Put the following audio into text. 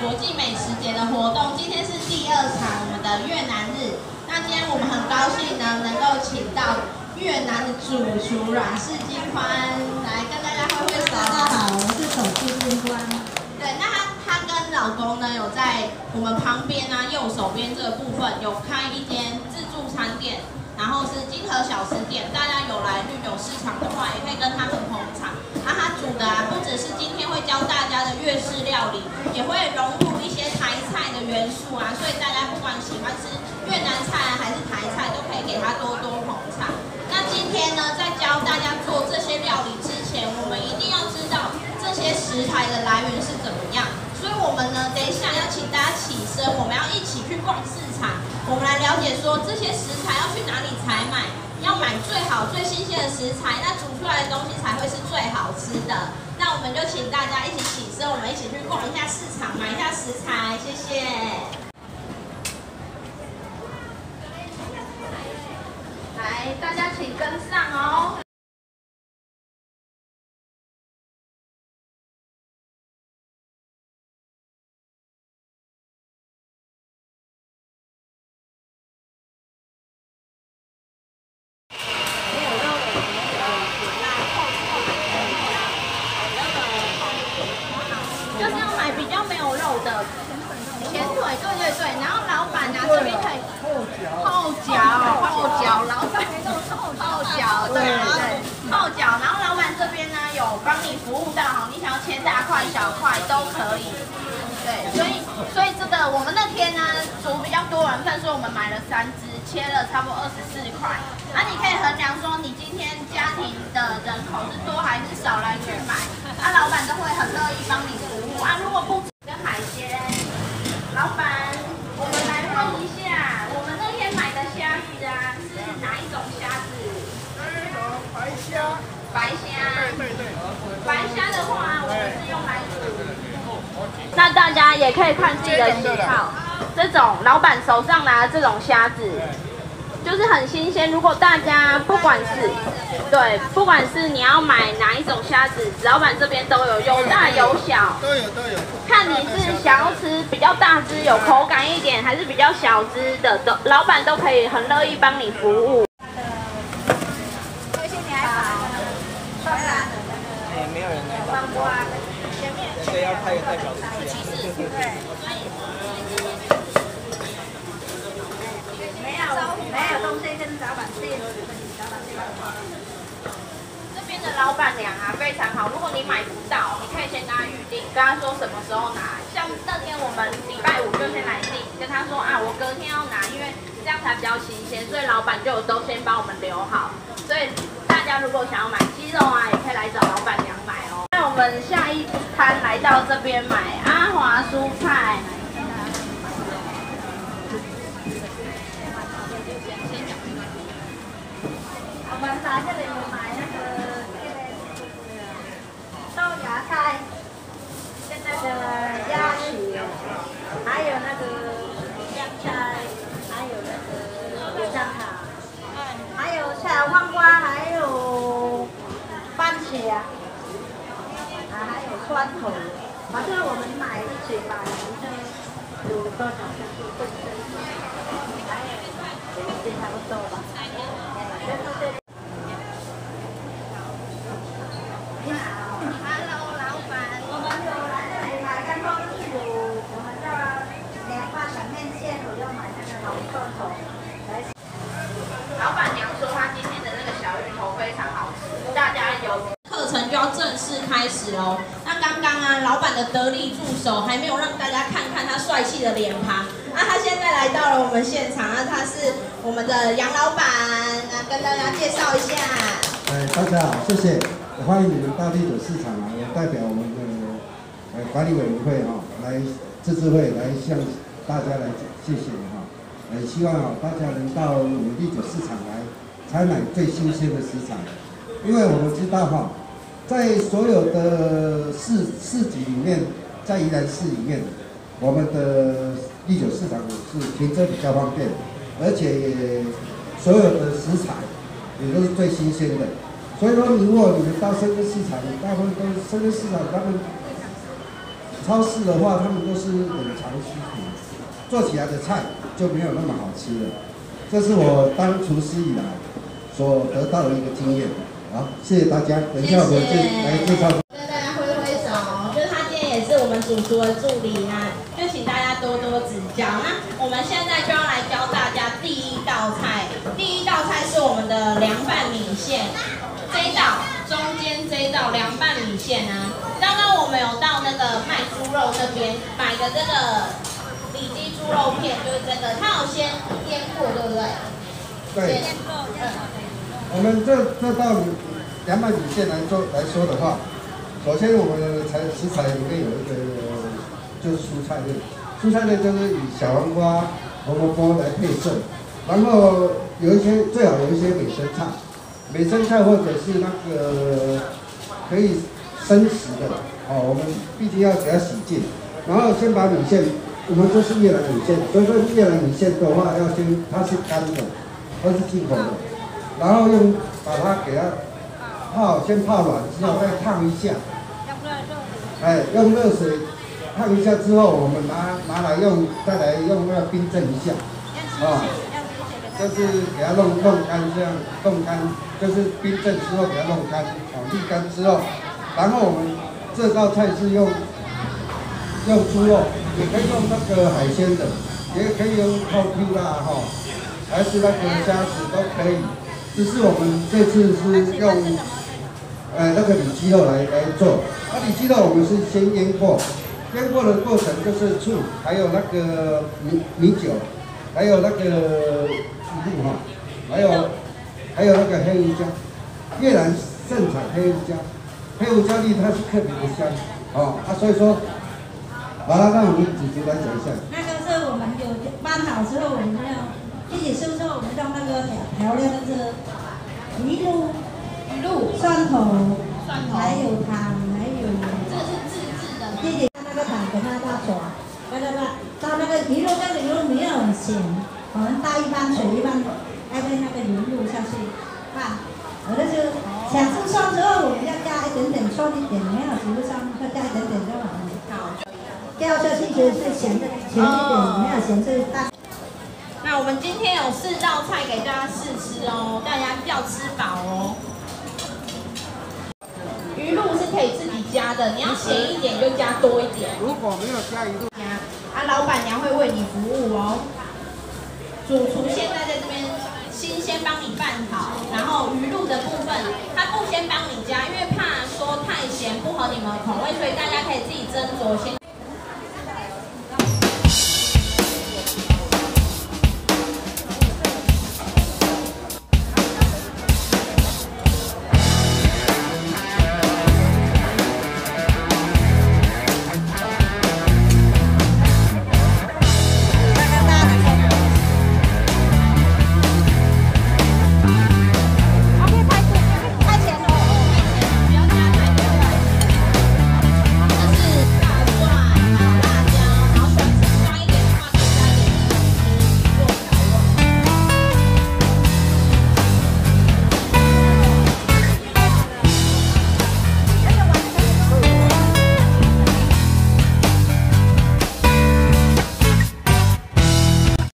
国际美食节的活动，今天是第2场我们的越南日。那今天我们很高兴呢，能够请到越南的主厨阮氏金宽来跟大家挥挥手。 大家好，我是手势金宽。 对，那她跟老公呢有在我们旁边啊右手边这个部分有开一间自助餐店。 然后是金河小吃店，大家有来绿柳市场的话，也可以跟他们捧场。他煮的不只是今天会教大家的粤式料理，也会融入一些台菜的元素啊，所以大家不管喜欢吃越南菜还是台菜，都可以给他多多捧场。那今天呢，在教大家做这些料理之前，我们一定要知道这些食材的来源是怎么样。所以我们呢，等一下要请大家起身，我们要一起去逛市场。 我们来了解说这些食材要去哪里采买，要买最好最新鲜的食材，那煮出来的东西才会是最好吃的。那我们就请大家一起起身，我们一起去逛一下市场，买一下食材，谢谢。来，大家请跟上哦。 前腿，对，然后老板啊这边可以后脚，老板后脚，对，后脚，然后老板这边呢有帮你服务到好，你想要切大块小块都可以，对，所以这个我们那天呢煮比较多人份，所以我们买了3只，切了差不多24块，那你可以衡量说你今天家庭的人口是多还是少来去买，老板都会很乐意帮你服务啊，如果不跟海鲜。 老板，我们来问一下，我们那天买的虾子啊，是哪一种虾子？ 白虾。 白虾。 对。 白虾的话，我们是用来煮。那大家也可以看自己的喜好，这种老板手上拿的这种虾子，就是很新鲜。如果大家不管是你要买哪一种虾子，老板这边都有，有大有小， 都有。 看你是想要吃比较大只、有口感一点，还是比较小只的，老板都可以很乐意帮你服务。 谢谢你还好。 没有人来找。 帮我啊，前面。 对，要派一个代表出去。 对。没有东西跟老板订。 这边的老板娘啊非常好，如果你买不到，你可以先跟他预定，跟他说什么时候拿。像那天我们礼拜5就先来订，跟他说啊，我隔天要拿，因为这样才比较新鲜，所以老板就有都先帮我们留好。所以大家如果想要买鸡肉啊，也可以来找老板娘买哦。那我们下一摊来到这边买阿华蔬菜。 我们来这里买那个豆芽菜，跟那个鸭血，还有那个香菜，还有那个野姜塔，还有小黄瓜，还有番茄啊，还有蒜头。反正我们买一起买，有多少还有差不多吧。 老板娘说她今天的那个小芋头非常好吃，大家有课程就要正式开始喽。那刚刚啊，老板的得力助手还没有让大家看看他帅气的脸庞，他现在来到了我们现场，他是我们的杨老板，跟大家介绍一下。 大家好，谢谢，欢迎你们到绿柳市场啊，我代表我们的管理委员会来自治会来向大家来谢谢希望大家能到我们绿柳市场来采买最新鲜的食材，因为我们知道在所有的市集里面，在宜兰市里面，我们的绿柳市场是停车比较方便，而且也所有的食材也都是最新鲜的。所以说，如果你们到深圳市场，大部分都是深圳市场，他们超市的话，他们都是冷藏食品，做起来的菜就没有那么好吃了。这是我当厨师以来所得到的一个经验。好，谢谢大家。等一下我们来介绍。 跟大家挥挥手，就是他今天也是我们主厨的助理啊，就请大家多多指教。那我们现在就要来教大家第一道菜，第一道菜是我们的凉拌米线。这一道中间这一道凉拌米线啊，刚刚我们有到那个卖猪肉那边买的这个里脊猪肉片，就是这个，它有先腌过，对不对？ 对。我们这道凉拌米线来说的话，首先我们的食材里面有一个就是蔬菜类，蔬菜类就是以小黄瓜、红萝卜来配色，然后最好有一些美生菜。美生菜或者是那个可以生食的哦，我们必须要给它洗净，然后先把米线，我们这是越南米线，所以说越南米线的话要先它是干的，它是进口的，然后把它给它先泡软之后再烫一下，用热水烫一下之后，我们拿来再来用那个冰镇一下，就是给它弄干这样，弄干就是冰镇之后给它弄干，沥干之后，然后我们这道菜是用猪肉，也可以用那个海鲜的，也可以用烤 Q 啦还是那个虾子都可以。就是我们这次是用那个里脊肉来做，里脊肉我们是先腌过，腌过的过程就是醋，还有那个米酒，还有那个还有那个黑胡椒，越南盛产黑胡椒，黑胡椒粒它是特别的香，所以说，好了，让我们主厨来讲一下。 那个是我们有拌好之后，我们要自己收之后，我们用那个调料就是鱼露、蒜头，还有糖，还有这个是自制的吗？ 自己那个糖给它抓，到那个鱼露没有很咸，我们倒一般水一般。那个鱼露下去拌，有的就想吃蒜之后，我们要加一点点蒜一点，没有食物上就加一点点就好了。好，掉下去就是咸一点，没有咸是大。 那我们今天有4道菜给大家试吃哦，大家要吃饱哦。鱼露是可以自己加的，你要咸一点就加多一点。 如果没有加鱼露， 老板娘会为你服务哦。主厨现在在这边新鲜帮你拌好，然后鱼露的部分他不先帮你加，因为怕说太咸不合你们的口味，所以大家可以自己斟酌先。